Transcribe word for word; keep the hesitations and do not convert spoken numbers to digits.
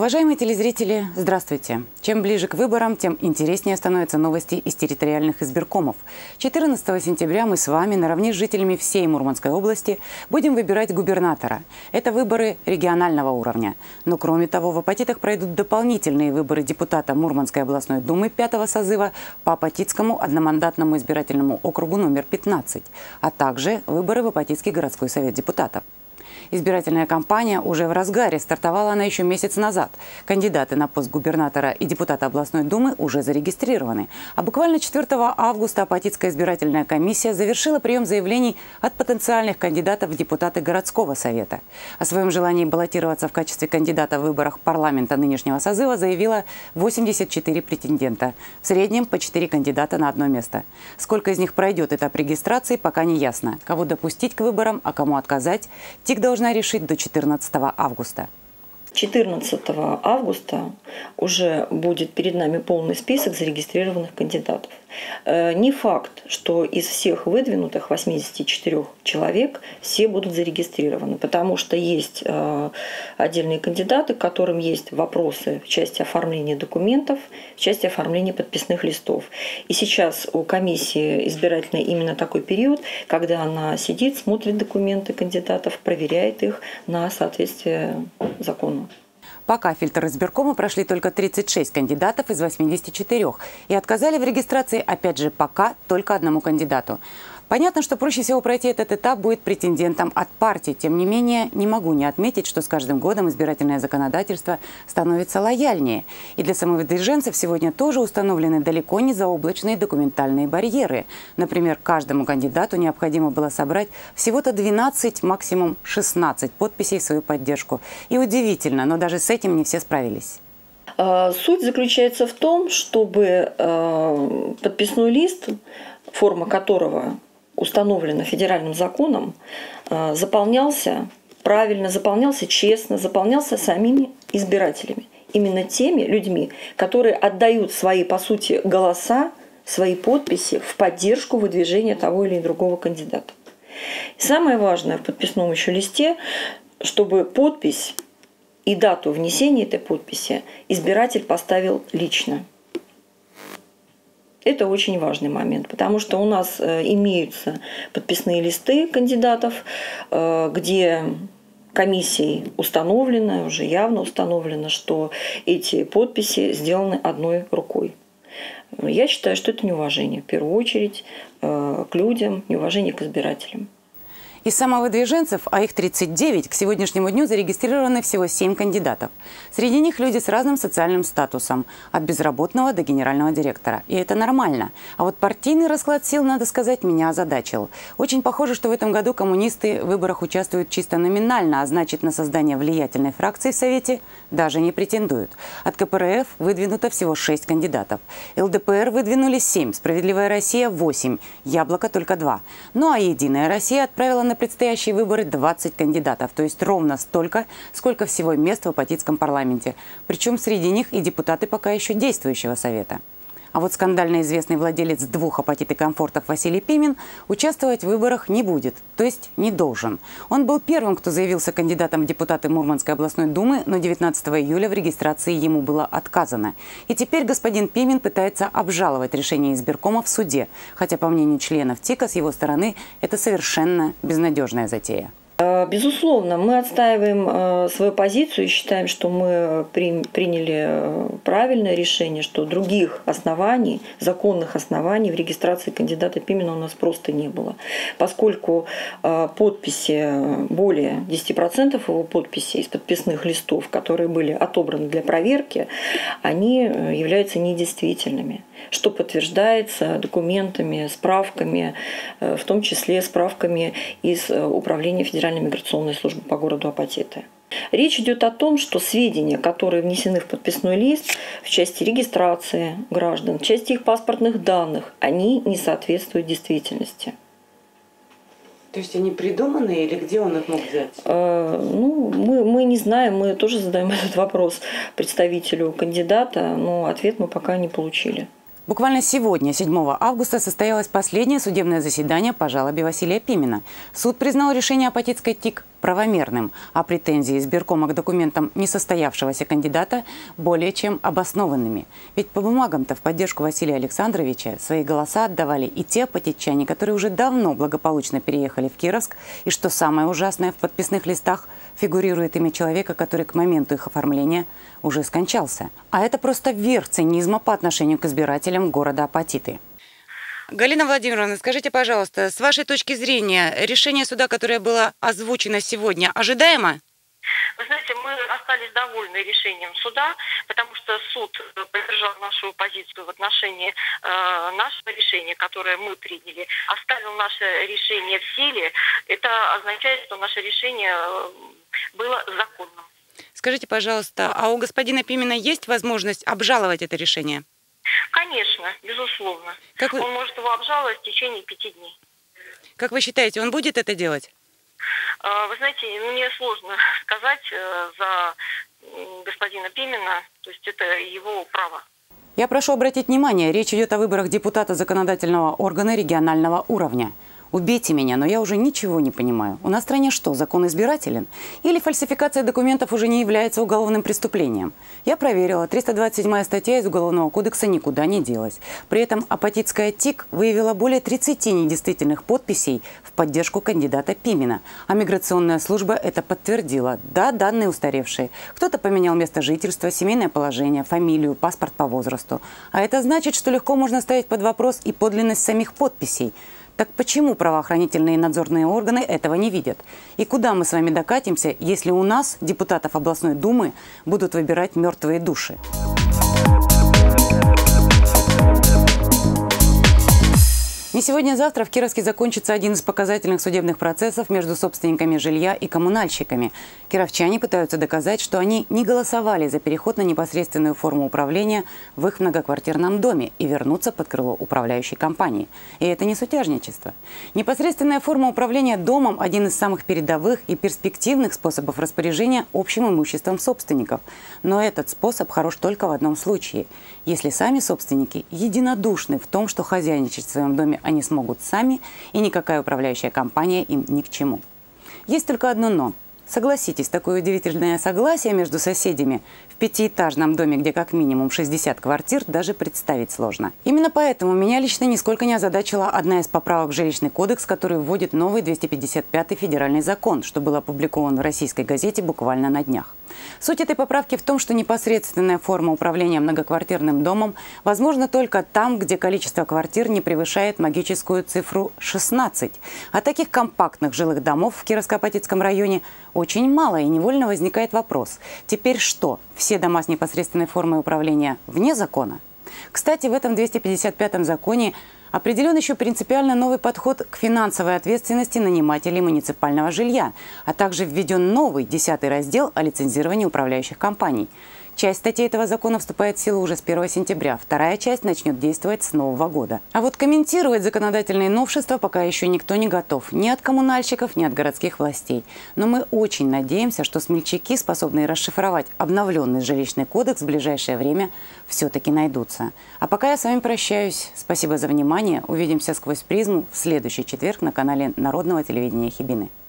Уважаемые телезрители, здравствуйте! Чем ближе к выборам, тем интереснее становятся новости из территориальных избиркомов. четырнадцатого сентября мы с вами, наравне с жителями всей Мурманской области, будем выбирать губернатора. Это выборы регионального уровня. Но кроме того, в Апатитах пройдут дополнительные выборы депутата Мурманской областной думы пятого созыва по Апатитскому одномандатному избирательному округу номер пятнадцать, а также выборы в Апатитский городской совет депутатов. Избирательная кампания уже в разгаре, стартовала она еще месяц назад. Кандидаты на пост губернатора и депутата областной думы уже зарегистрированы. А буквально четвёртого августа Апатитская избирательная комиссия завершила прием заявлений от потенциальных кандидатов в депутаты городского совета. О своем желании баллотироваться в качестве кандидата в выборах парламента нынешнего созыва заявило восемьдесят четыре претендента. В среднем по четыре кандидата на одно место. Сколько из них пройдет этап регистрации, пока не ясно. Кого допустить к выборам, а кому отказать, ТИК должна решить до четырнадцатого августа. четырнадцатого августа уже будет перед нами полный список зарегистрированных кандидатов. Не факт, что из всех выдвинутых восьмидесяти четырёх человек все будут зарегистрированы, потому что есть отдельные кандидаты, к которым есть вопросы в части оформления документов, в части оформления подписных листов. И сейчас у комиссии избирательной именно такой период, когда она сидит, смотрит документы кандидатов, проверяет их на соответствие закону. Пока фильтр избиркома прошли только тридцать шесть кандидатов из восьмидесяти четырёх. И отказали в регистрации, опять же, пока только одному кандидату. Понятно, что проще всего пройти этот этап будет претендентам от партии. Тем не менее, не могу не отметить, что с каждым годом избирательное законодательство становится лояльнее. И для самовыдвиженцев сегодня тоже установлены далеко не заоблачные документальные барьеры. Например, каждому кандидату необходимо было собрать всего-то двенадцать, максимум шестнадцать подписей в свою поддержку. И удивительно, но даже с этим не все справились. Суть заключается в том, чтобы подписной лист, форма которого установлено федеральным законом, заполнялся правильно, заполнялся честно, заполнялся самими избирателями. Именно теми людьми, которые отдают свои, по сути, голоса, свои подписи в поддержку выдвижения того или другого кандидата. И самое важное в подписном еще листе, чтобы подпись и дату внесения этой подписи избиратель поставил лично. Это очень важный момент, потому что у нас имеются подписные листы кандидатов, где комиссией установлено, уже явно установлено, что эти подписи сделаны одной рукой. Я считаю, что это неуважение, в первую очередь, к людям, неуважение к избирателям. Из самовыдвиженцев, а их тридцать девять, к сегодняшнему дню зарегистрированы всего семь кандидатов. Среди них люди с разным социальным статусом, от безработного до генерального директора. И это нормально. А вот партийный расклад сил, надо сказать, меня озадачил. Очень похоже, что в этом году коммунисты в выборах участвуют чисто номинально, а значит, на создание влиятельной фракции в Совете даже не претендуют. От ка пэ эр эф выдвинуто всего шесть кандидатов. эл дэ пэ эр выдвинули семь, Справедливая Россия – восемь, Яблоко – только два. Ну а Единая Россия отправила на предстоящие выборы двадцать кандидатов, то есть ровно столько, сколько всего мест в Апатитском парламенте. Причем среди них и депутаты пока еще действующего совета. А вот скандально известный владелец двух Апатит и Комфортов Василий Пимен участвовать в выборах не будет, то есть не должен. Он был первым, кто заявился кандидатом в депутаты Мурманской областной думы, но девятнадцатого июля в регистрации ему было отказано. И теперь господин Пимен пытается обжаловать решение избиркома в суде, хотя, по мнению членов ТИКа, с его стороны это совершенно безнадежная затея. Безусловно, мы отстаиваем свою позицию и считаем, что мы приняли правильное решение, что других оснований, законных оснований в регистрации кандидата Пимена у нас просто не было. Поскольку подписи, более десяти процентов его подписей из подписных листов, которые были отобраны для проверки, они являются недействительными, что подтверждается документами, справками, в том числе справками из Управления Федеральной миграционной службы по городу Апатиты. Речь идет о том, что сведения, которые внесены в подписной лист в части регистрации граждан, в части их паспортных данных, они не соответствуют действительности. То есть они придуманы или где он их мог взять? Э, ну, мы, мы не знаем, мы тоже задаем этот вопрос представителю кандидата, но ответ мы пока не получили. Буквально сегодня, седьмого августа, состоялось последнее судебное заседание по жалобе Василия Пимена. Суд признал решение Апатитской ТИК правомерным, а претензии избиркома к документам несостоявшегося кандидата более чем обоснованными. Ведь по бумагам-то в поддержку Василия Александровича свои голоса отдавали и те апатитчане, которые уже давно благополучно переехали в Кировск, и, что самое ужасное, в подписных листах фигурирует имя человека, который к моменту их оформления уже скончался. А это просто верх цинизма по отношению к избирателям города Апатиты. Галина Владимировна, скажите, пожалуйста, с вашей точки зрения, решение суда, которое было озвучено сегодня, ожидаемо? Вы знаете, мы остались довольны решением суда, потому что суд поддержал нашу позицию в отношении э, нашего решения, которое мы приняли, оставил наше решение в силе. Это означает, что наше решение было законным. Скажите, пожалуйста, а у господина Пимена есть возможность обжаловать это решение? Конечно, безусловно. Как вы... Он может его обжаловать в течение пяти дней. Как вы считаете, он будет это делать? Вы знаете, мне сложно сказать за господина Пимена, то есть это его право. Я прошу обратить внимание, речь идет о выборах депутата законодательного органа регионального уровня. Убейте меня, но я уже ничего не понимаю. У нас в стране что, закон избирателен? Или фальсификация документов уже не является уголовным преступлением? Я проверила, триста двадцать седьмая статья из Уголовного кодекса никуда не делась. При этом апатитская ТИК выявила более тридцати недействительных подписей в поддержку кандидата Пимена. А миграционная служба это подтвердила. Да, данные устаревшие. Кто-то поменял место жительства, семейное положение, фамилию, паспорт по возрасту. А это значит, что легко можно ставить под вопрос и подлинность самих подписей. Так почему правоохранительные и надзорные органы этого не видят? И куда мы с вами докатимся, если у нас, депутатов областной думы, будут выбирать мертвые души? Не сегодня, а завтра в Кировске закончится один из показательных судебных процессов между собственниками жилья и коммунальщиками. Кировчане пытаются доказать, что они не голосовали за переход на непосредственную форму управления в их многоквартирном доме и вернуться под крыло управляющей компании. И это не сутяжничество. Непосредственная форма управления домом – один из самых передовых и перспективных способов распоряжения общим имуществом собственников. Но этот способ хорош только в одном случае – если сами собственники единодушны в том, что хозяйничать в своем доме они смогут сами, и никакая управляющая компания им ни к чему. Есть только одно «но». Согласитесь, такое удивительное согласие между соседями в пятиэтажном доме, где как минимум шестьдесят квартир, даже представить сложно. Именно поэтому меня лично нисколько не озадачила одна из поправок в жилищный кодекс, который вводит новый двести пятьдесят пятый федеральный закон, что был опубликован в российской газете буквально на днях. Суть этой поправки в том, что непосредственная форма управления многоквартирным домом возможна только там, где количество квартир не превышает магическую цифру шестнадцать. А таких компактных жилых домов в Кировско-Апатитском районе очень мало, и невольно возникает вопрос. Теперь что, все дома с непосредственной формой управления вне закона? Кстати, в этом двести пятьдесят пятом законе определен еще принципиально новый подход к финансовой ответственности нанимателей муниципального жилья, а также введен новый десятый раздел о лицензировании управляющих компаний. Часть статей этого закона вступает в силу уже с первого сентября, вторая часть начнет действовать с нового года. А вот комментировать законодательные новшества пока еще никто не готов, ни от коммунальщиков, ни от городских властей. Но мы очень надеемся, что смельчаки, способные расшифровать обновленный жилищный кодекс в ближайшее время, все-таки найдутся. А пока я с вами прощаюсь. Спасибо за внимание. Увидимся сквозь призму в следующий четверг на канале Народного телевидения Хибины.